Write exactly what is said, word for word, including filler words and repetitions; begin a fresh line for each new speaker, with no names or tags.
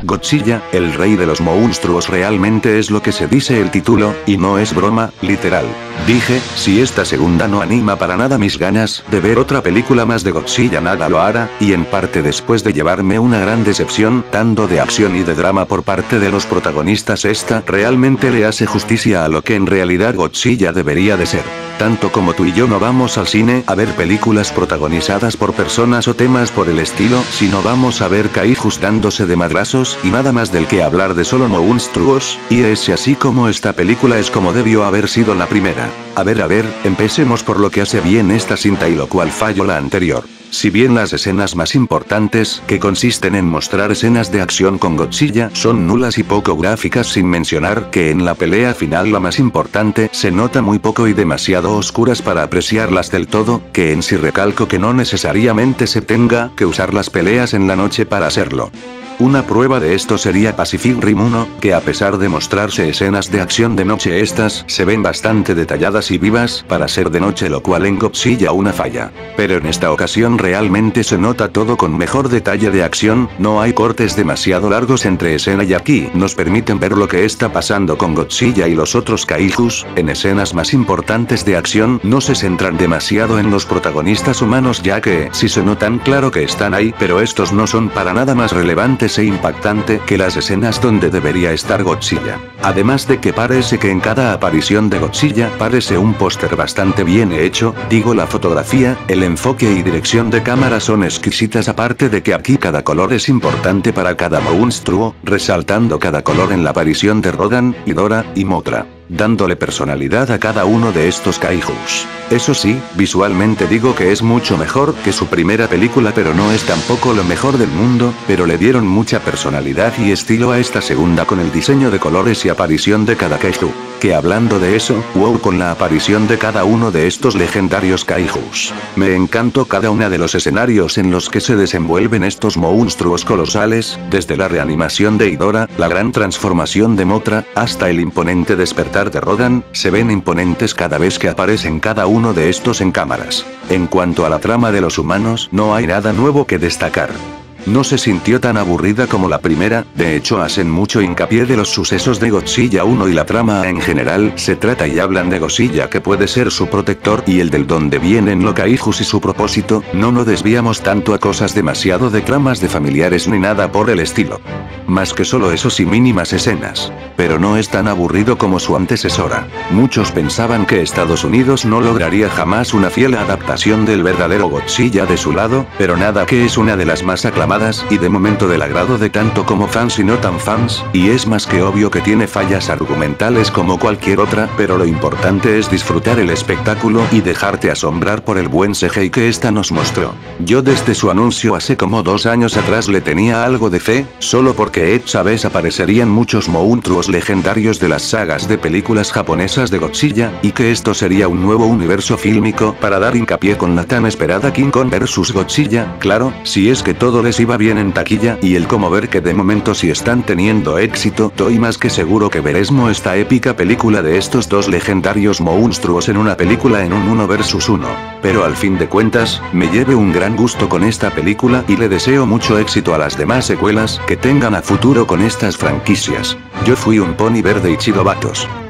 Godzilla, el rey de los monstruos realmente es lo que se dice el título, y no es broma, literal. Dije, si esta segunda no anima para nada mis ganas de ver otra película más de Godzilla nada lo hará, y en parte después de llevarme una gran decepción, tanto de acción y de drama por parte de los protagonistas esta realmente le hace justicia a lo que en realidad Godzilla debería de ser. Tanto como tú y yo no vamos al cine a ver películas protagonizadas por personas o temas por el estilo, sino vamos a ver kaijus dándose de madrazos y nada más del que hablar de solo monstruos, y es así como esta película es como debió haber sido la primera. A ver a ver, empecemos por lo que hace bien esta cinta y lo cual falló la anterior. Si bien las escenas más importantes, que consisten en mostrar escenas de acción con Godzilla, son nulas y poco gráficas sin mencionar que en la pelea final la más importante, se nota muy poco y demasiado oscuras para apreciarlas del todo, que en sí recalco que no necesariamente se tenga que usar las peleas en la noche para hacerlo. Una prueba de esto sería Pacific Rim uno, que a pesar de mostrarse escenas de acción de noche estas se ven bastante detalladas y vivas para ser de noche lo cual en Godzilla una falla. Pero en esta ocasión realmente se nota todo con mejor detalle de acción, no hay cortes demasiado largos entre escena y aquí nos permiten ver lo que está pasando con Godzilla y los otros kaijus, en escenas más importantes de acción no se centran demasiado en los protagonistas humanos ya que sí se notan claro que están ahí pero estos no son para nada más relevantes e impactante que las escenas donde debería estar Godzilla. Además de que parece que en cada aparición de Godzilla parece un póster bastante bien hecho, digo la fotografía, el enfoque y dirección de cámara son exquisitas aparte de que aquí cada color es importante para cada monstruo, resaltando cada color en la aparición de Rodan, Ghidorah y Mothra, dándole personalidad a cada uno de estos kaijus. Eso sí, visualmente digo que es mucho mejor que su primera película pero no es tampoco lo mejor del mundo, pero le dieron mucha personalidad y estilo a esta segunda con el diseño de colores y aparición de cada kaiju. Que hablando de eso, wow con la aparición de cada uno de estos legendarios kaijus. Me encantó cada una de los escenarios en los que se desenvuelven estos monstruos colosales, desde la reanimación de Ghidorah, la gran transformación de Mothra, hasta el imponente despertar de Rodan, se ven imponentes cada vez que aparecen cada uno de estos en cámaras. En cuanto a la trama de los humanos, no hay nada nuevo que destacar. No se sintió tan aburrida como la primera, de hecho hacen mucho hincapié de los sucesos de Godzilla uno y la trama en general se trata y hablan de Godzilla que puede ser su protector y el del donde vienen los kaijus y su propósito, no nos desviamos tanto a cosas demasiado de tramas de familiares ni nada por el estilo. Más que solo esos y mínimas escenas. Pero no es tan aburrido como su antecesora. Muchos pensaban que Estados Unidos no lograría jamás una fiel adaptación del verdadero Godzilla de su lado, pero nada que es una de las más aclamadas y de momento del agrado de tanto como fans y no tan fans, y es más que obvio que tiene fallas argumentales como cualquier otra, pero lo importante es disfrutar el espectáculo y dejarte asombrar por el buen C G I que esta nos mostró. Yo desde su anuncio hace como dos años atrás le tenía algo de fe, solo porque esta vez aparecerían muchos monstruos legendarios de las sagas de películas japonesas de Godzilla, y que esto sería un nuevo universo fílmico para dar hincapié con la tan esperada King Kong versus Godzilla, claro, si es que todo les iba bien en taquilla y el cómo ver que de momento si están teniendo éxito, estoy más que seguro que veremos esta épica película de estos dos legendarios monstruos en una película en un uno versus uno. Pero al fin de cuentas, me lleve un gran gusto con esta película y le deseo mucho éxito a las demás secuelas que tengan a futuro con estas franquicias. Yo fui un pony verde y chido vatos.